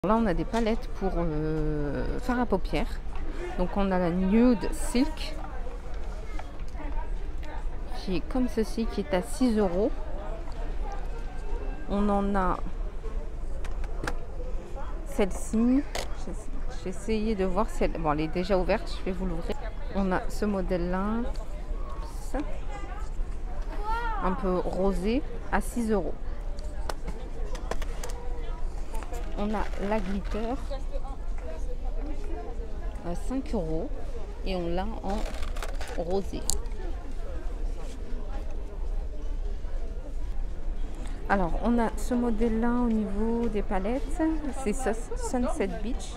Là, on a des palettes pour fard à paupières. Donc, on a la Nude Silk qui est comme ceci, qui est à 6 €. On en a celle-ci. J'ai essayé de voir si elle... Bon, elle est déjà ouverte, je vais vous l'ouvrir. On a ce modèle-là, un peu rosé, à 6 €. On a la glitter à 5 € et on l'a en rosé. Alors, on a ce modèle-là au niveau des palettes, c'est Sunset Beach.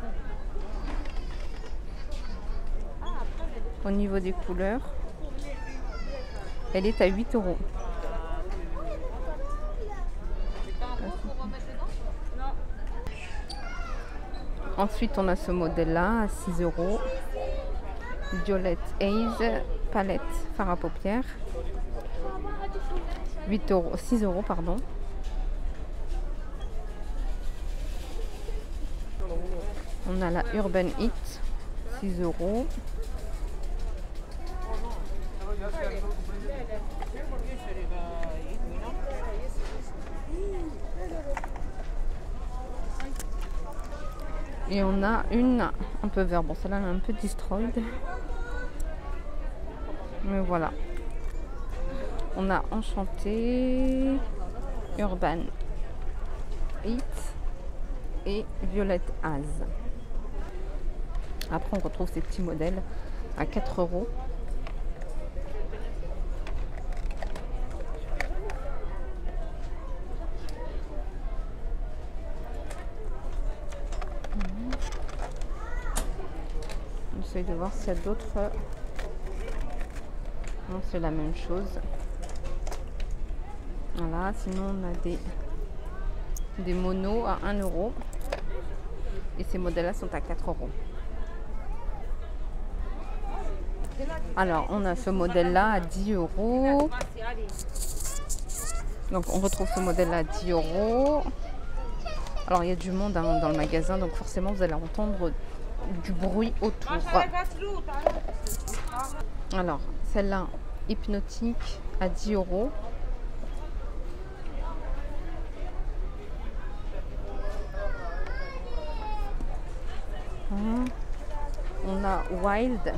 Au niveau des couleurs, elle est à 8 €. Ensuite, on a ce modèle-là à 6 €. Violet Haze, palette fard à paupières. 6 €, pardon. On a la Urban Hit, 6 €. Et on a une un peu vert. Bon, celle-là, elle est un peu destroyed. Mais voilà. On a Enchanté, Urban Hit et Violet Haze. Après, on retrouve ces petits modèles à 4 €. On essaye de voir s'il y a d'autres. Non, c'est la même chose. Voilà, sinon on a des monos à 1 € et ces modèles-là sont à 4 €. Alors, on a ce modèle-là à 10 €. Donc, on retrouve ce modèle-là à 10 €. Alors, il y a du monde hein, dans le magasin, donc forcément, vous allez entendre du bruit autour. Alors, celle-là, hypnotique à 10 €. On a Wild,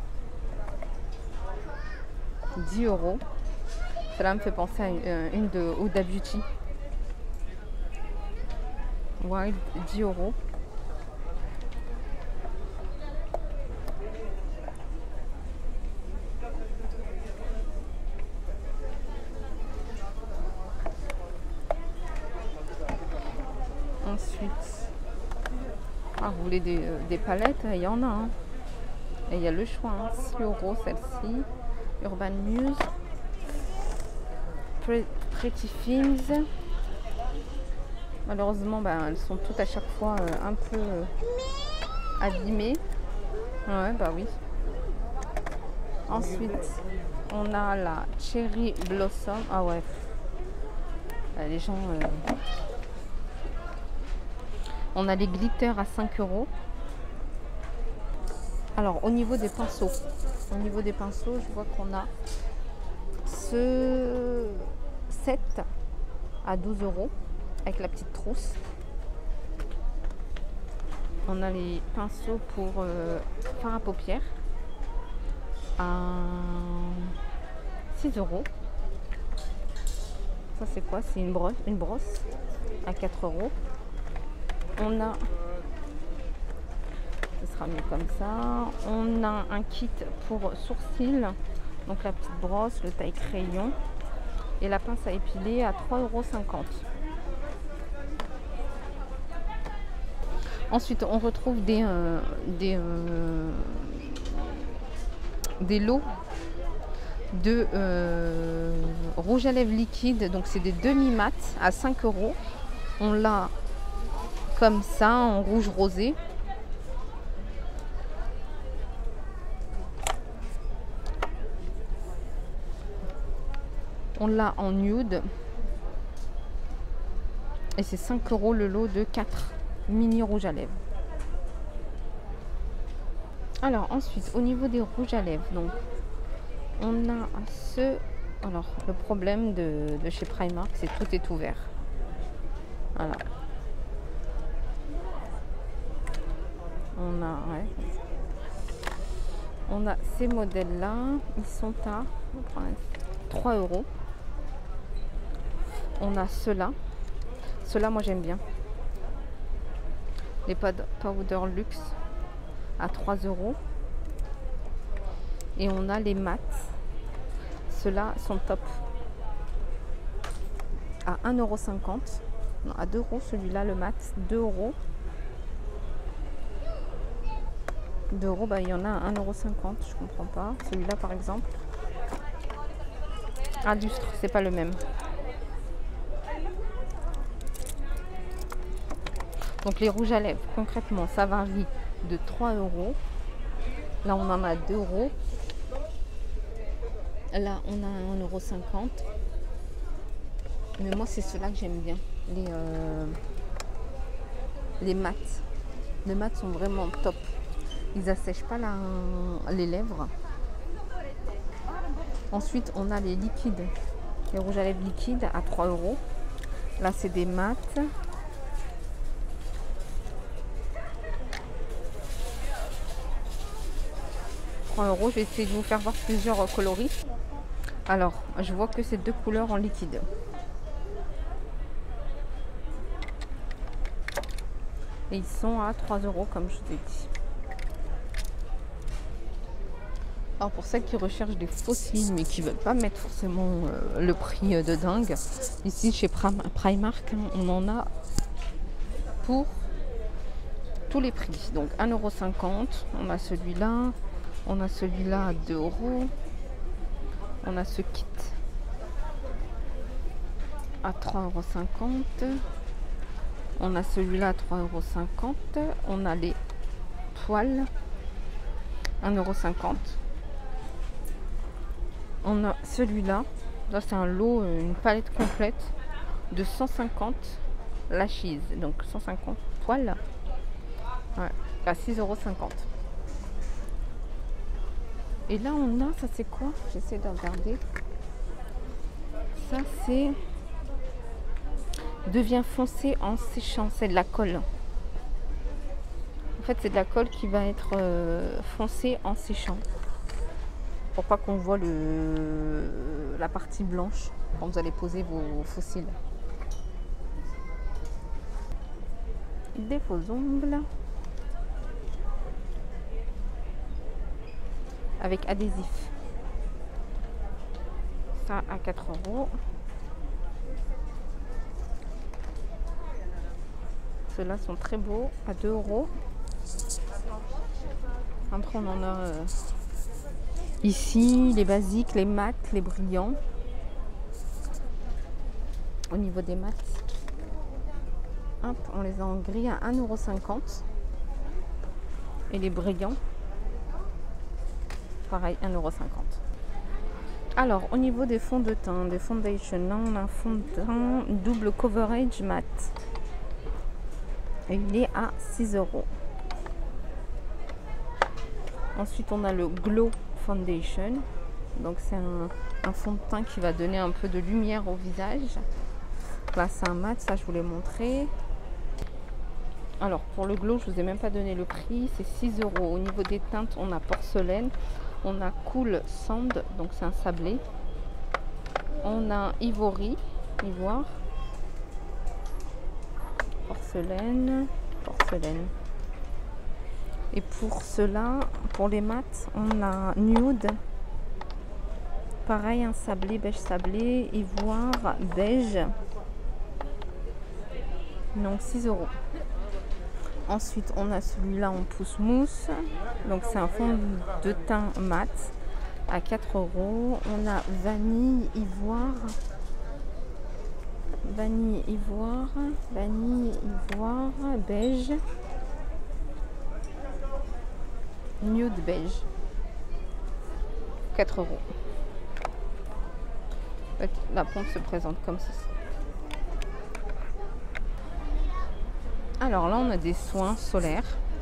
10 €. Celle-là me fait penser à une de Huda Beauty. Wild, 10 €. Ensuite, vous voulez des palettes, il y en a. Hein. Et il y a le choix, hein. 6 € celle-ci. Urban Muse. Pretty Things. Malheureusement, elles sont toutes à chaque fois un peu abîmées. Ouais, bah oui. Ensuite, on a la Cherry Blossom. Ah ouais. Les gens... On a les glitters à 5 €. Alors, au niveau des pinceaux, je vois qu'on a ce set à 12 € avec la petite trousse. On a les pinceaux pour fard à paupières à 6 €. Ça, c'est quoi? C'est une brosse à 4 € On a, ce sera mieux comme ça, on a un kit pour sourcils, donc la petite brosse, le taille crayon et la pince à épiler à 3,50 €. Ensuite, on retrouve des lots de rouge à lèvres liquide, donc c'est des demi-mat à 5 €. On l'a comme ça en rouge rosé. On l'a en nude et c'est 5 € le lot de 4. mini rouge à lèvres. Alors ensuite, au niveau des rouges à lèvres, donc on a ce... Alors le problème de chez Primark, c'est que tout est ouvert. Voilà. On a ces modèles-là. Ils sont à 3 €. On a ceux-là. Ceux-là, moi j'aime bien. Les Powder Luxe à 3 €. Et on a les mats. Ceux-là sont top. À 1,50 €. Non, à 2 € celui-là, le mat. 2 €. 2 €, bah, il y en a à 1,50 €. Je comprends pas. Celui-là par exemple. Ah, lustre, c'est pas le même. Donc les rouges à lèvres, concrètement, ça varie de 3 €. Là, on en a 2 €. Là, on a 1,50 €. Mais moi, c'est ceux-là que j'aime bien. Les mats. Les mats sont vraiment top. Ils assèchent pas les lèvres. Ensuite, on a les liquides. Les rouges à lèvres liquides à 3 €. Là, c'est des mats. €. Je vais essayer de vous faire voir plusieurs coloris. Alors, je vois que c'est 2 couleurs en liquide. Et ils sont à 3 € comme je vous ai dit. Alors pour celles qui recherchent des fossiles mais qui ne veulent pas mettre forcément le prix de dingue, ici chez Primark, on en a pour tous les prix. Donc 1,50 €, on a celui-là, on a celui-là à 2 €, on a ce kit à 3,50 €, on a celui-là à 3,50 €, on a les poils 1,50 €. On a celui-là, là c'est un lot, une palette complète de 150 lashes, donc 150 poils, ouais, à 6,50 €. Et là on a, ça c'est quoi? J'essaie de regarder. Ça c'est devient foncé en séchant, c'est de la colle. En fait c'est de la colle qui va être foncée en séchant. Pour pas qu'on voit la partie blanche quand vous allez poser vos fossiles. Des faux ongles avec adhésif. Ça à 4 €. Ceux-là sont très beaux à 2 €. Après on en a ici les basiques, les mats, les brillants. Au niveau des mats, hop, on les a en gris à 1,50 €. Et les brillants, pareil, 1,50 €. Alors, au niveau des fonds de teint, des foundations, là on a un fond de teint double coverage mat. Et il est à 6 €. Ensuite, on a le Glow Foundation. Donc, c'est un fond de teint qui va donner un peu de lumière au visage. Là, c'est un mat, ça je vous l'ai montré. Alors, pour le Glow, je vous ai même pas donné le prix. C'est 6 €. Au niveau des teintes, on a porcelaine. On a Cool Sand, donc c'est un sablé. On a Ivory, ivoire. Porcelaine, porcelaine. Et pour cela, pour les mats, on a Nude. Pareil, un sablé, beige sablé, ivoire, beige. Donc 6 €. Ensuite, on a celui-là en pousse mousse. Donc c'est un fond de teint mat à 4 €. On a vanille, ivoire. Vanille, ivoire. Vanille, ivoire, beige. Nude beige. 4 €. La pompe se présente comme ceci. Alors là, on a des soins solaires.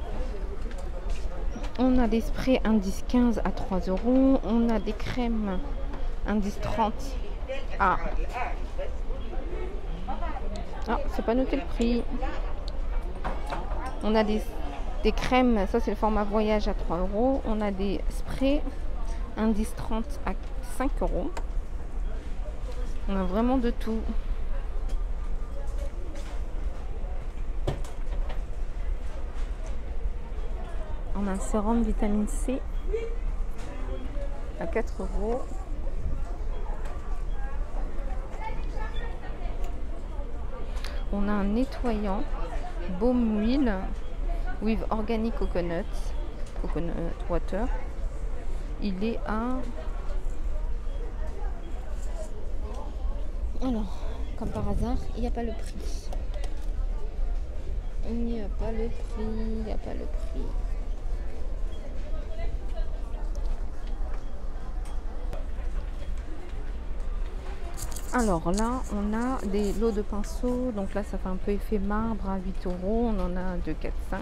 On a des sprays indice 15 à 3 €. On a des crèmes indice 30 à... Ah, c'est pas noté le prix. On a des crèmes, ça c'est le format voyage à 3 €. On a des sprays indice 30 à 5 €. On a vraiment de tout. On a un sérum vitamine C à 4 €. On a un nettoyant baume huile with organic coconut water. Il est à... Alors, comme par hasard, il n'y a pas le prix. Il n'y a pas le prix, il n'y a pas le prix. Alors là, on a des lots de pinceaux. Donc là, ça fait un peu effet marbre à 8 €. On en a 2, 4, 5.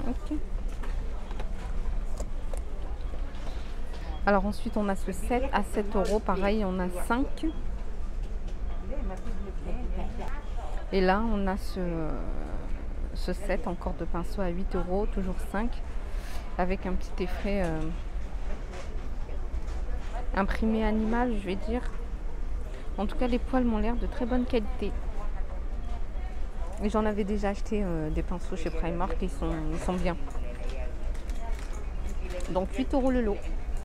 Alors ensuite, on a ce set à 7 €. Pareil, on a 5. Et là, on a ce set encore de pinceaux à 8 €, toujours 5. Avec un petit effet imprimé animal, je vais dire. En tout cas, les poils m'ont l'air de très bonne qualité. Et j'en avais déjà acheté des pinceaux chez Primark, ils sont bien. Donc 8 € le lot.